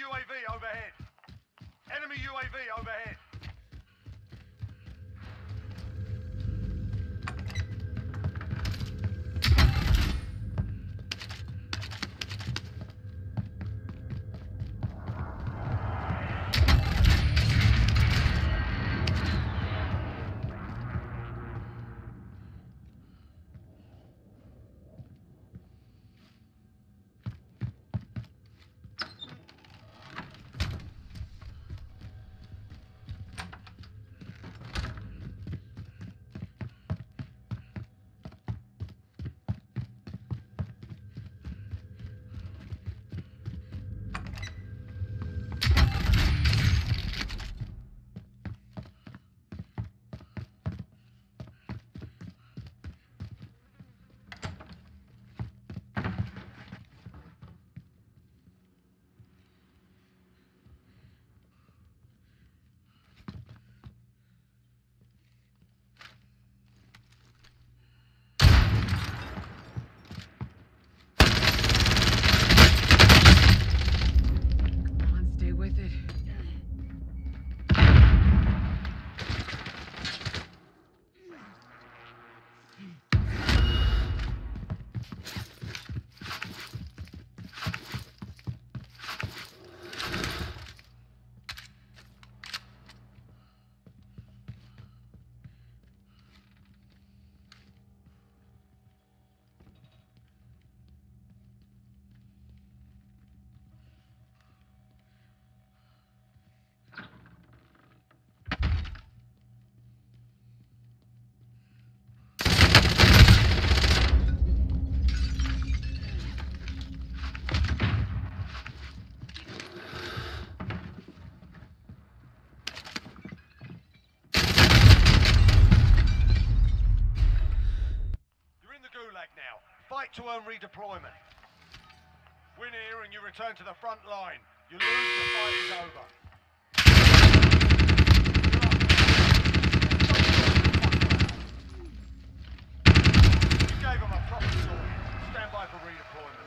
UAV overhead. Enemy UAV overhead. Now. Fight to earn redeployment. Win here and you return to the front line. You lose, the fight is over. You gave them a proper story. Stand by for redeployment.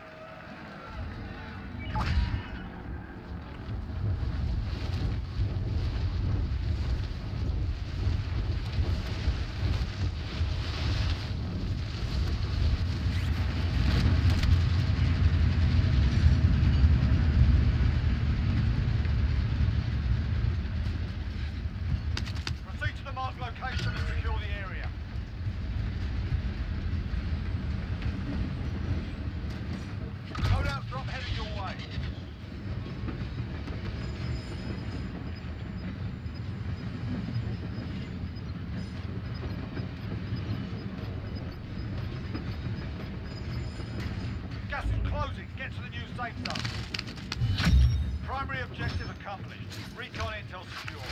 Location and secure the area. Loadout drop heading your way. Gas is closing. Get to the new safe zone. Primary objective accomplished. Recon intel secure.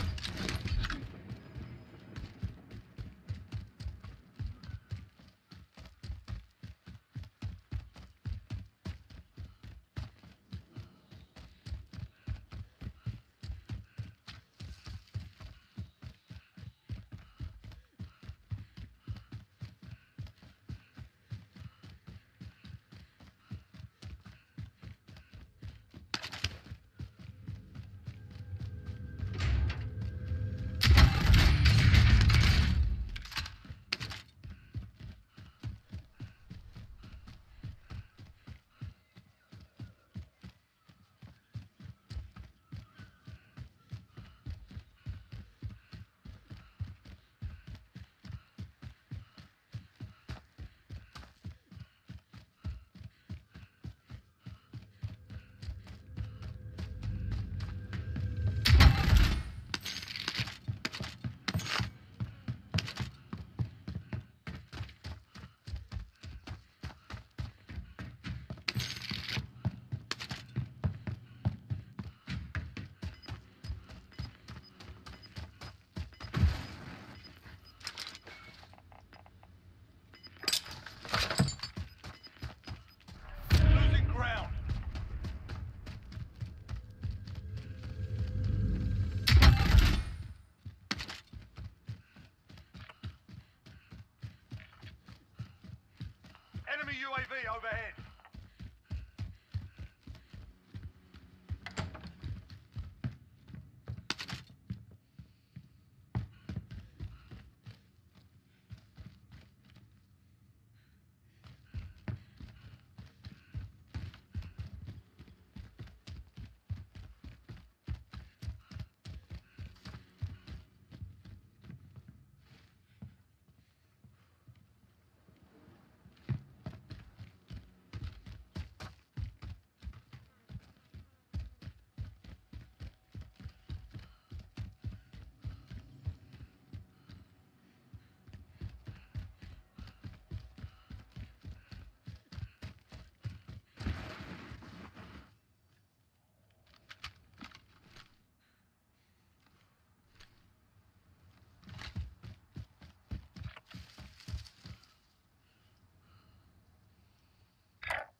Enemy UAV overhead.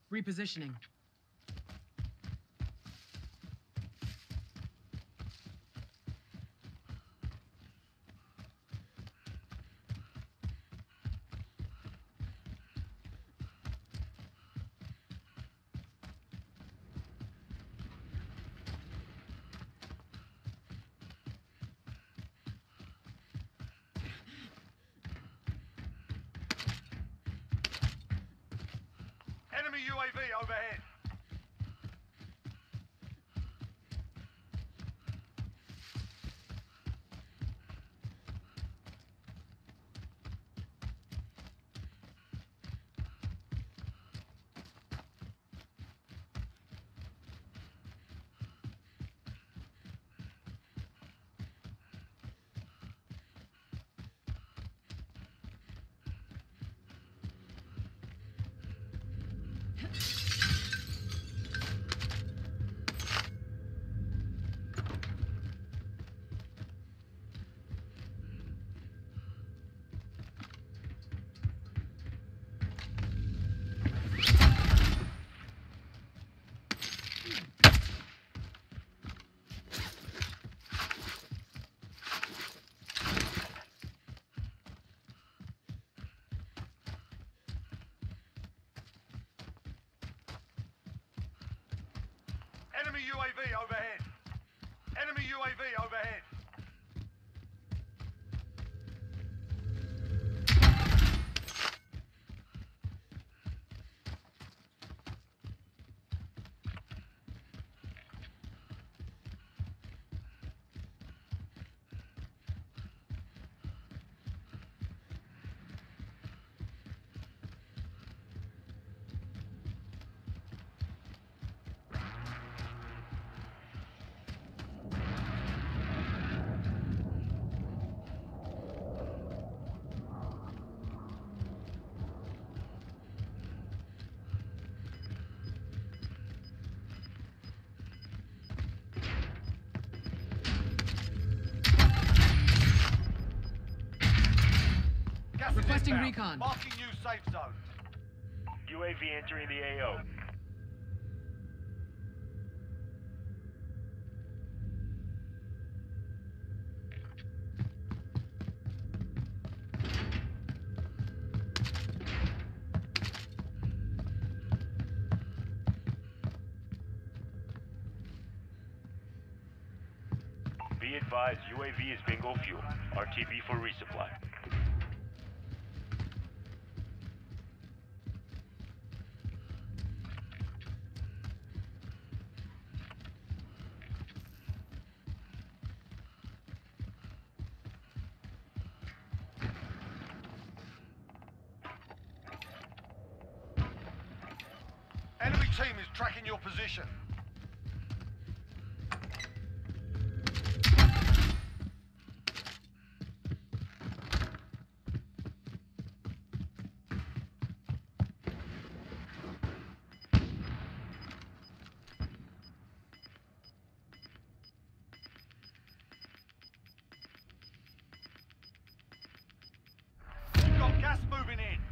Repositioning. Enemy UAV overhead. Enemy UAV overhead. Enemy UAV overhead. Gas is Requesting inbound. recon. Marking new safe zone. UAV entering the AO. Be advised, UAV is bingo fuel. RTB for resupply. Enemy team is tracking your position. You've got gas moving in.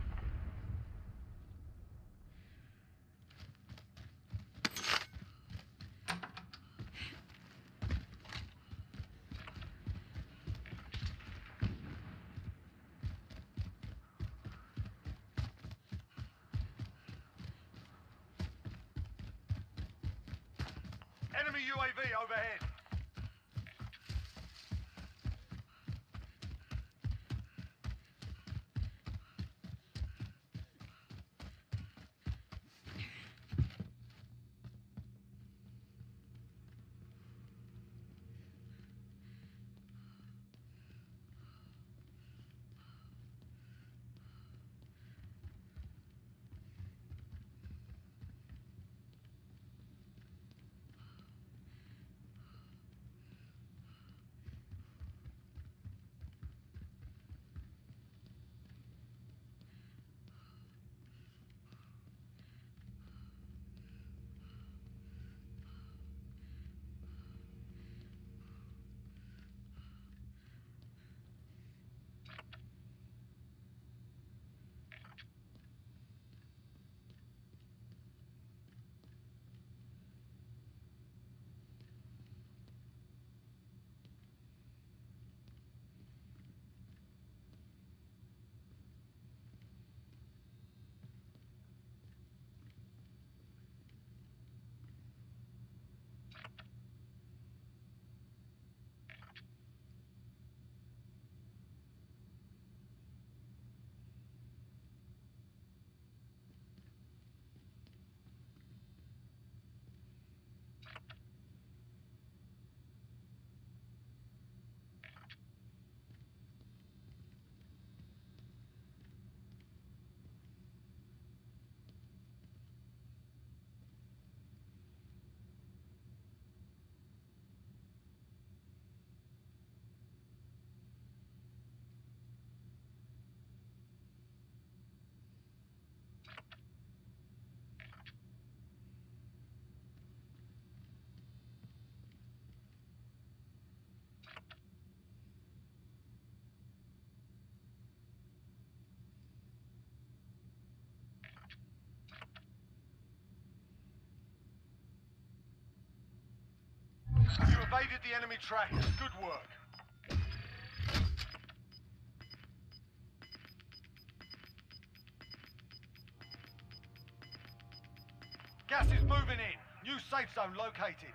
Enemy UAV overhead. You evaded the enemy trackers. Good work. Gas is moving in. New safe zone located.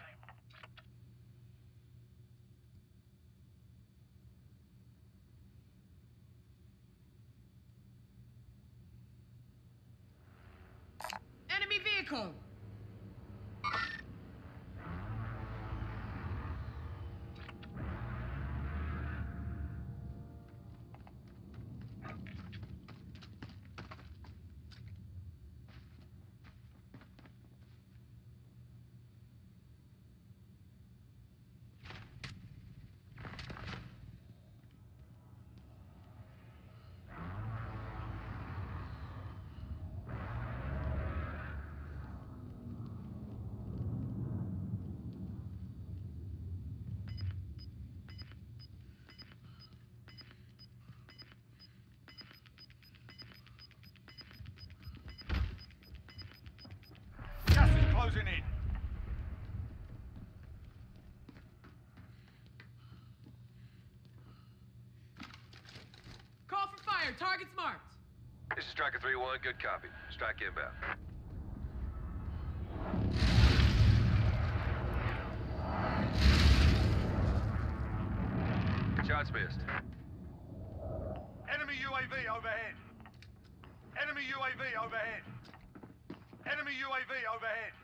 Enemy vehicle! Gas is closing in. Call for fire. Target's marked. This is Striker 3-1, good copy. Strike inbound. Shots missed. Enemy UAV overhead. Enemy UAV overhead. Enemy UAV overhead.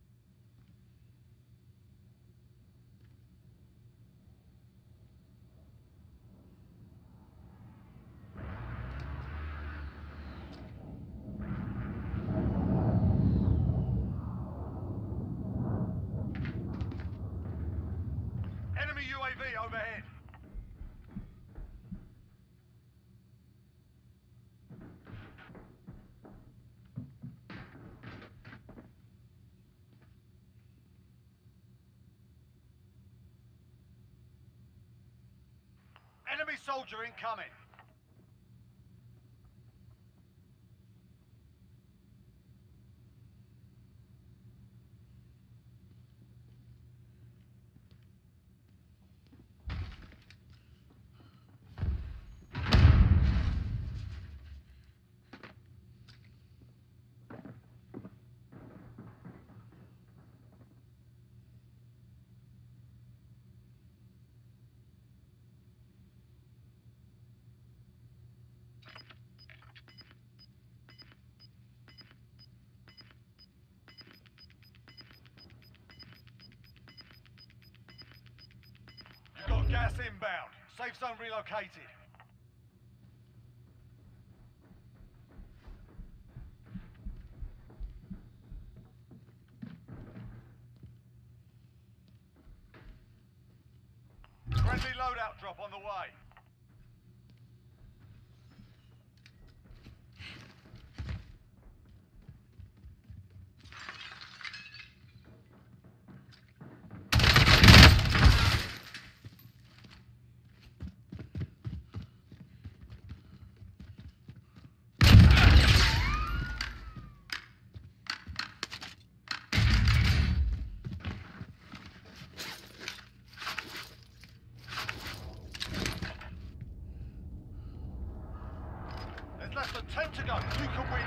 Enemy UAV overhead. Enemy soldier incoming. Got gas inbound. Safe zone relocated. Friendly loadout drop on the way. There's less than 10 to go. You can win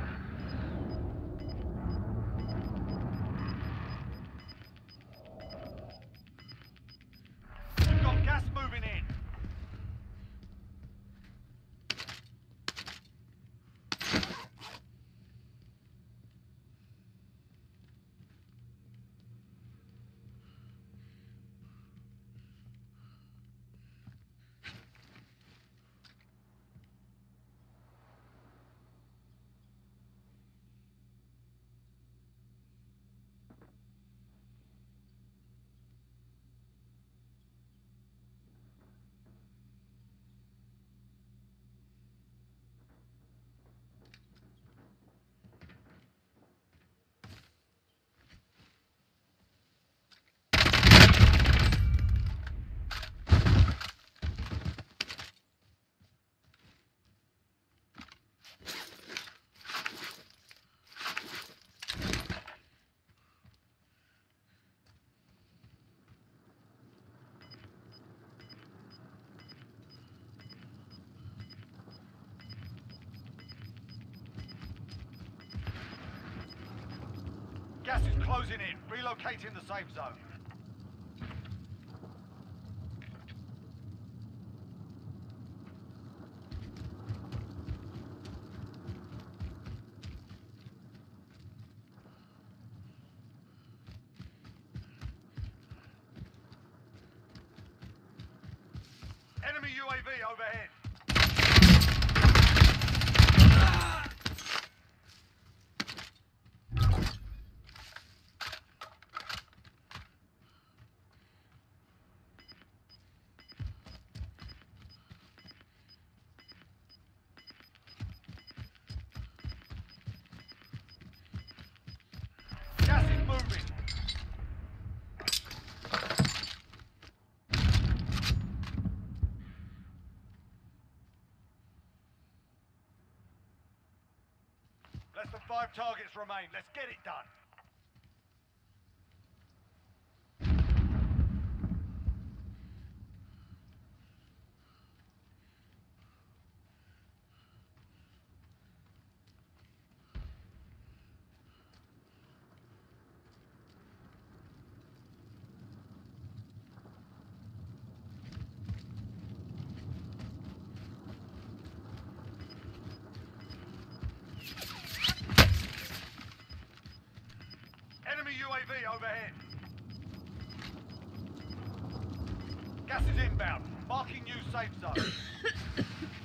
this. You've got gas moving in. Gas is closing in. Relocating the safe zone. Enemy UAV overhead. Gas is moving. Less than 5 targets remain. Let's get it done. Enemy UAV overhead. Gas is inbound. Marking new safe zone.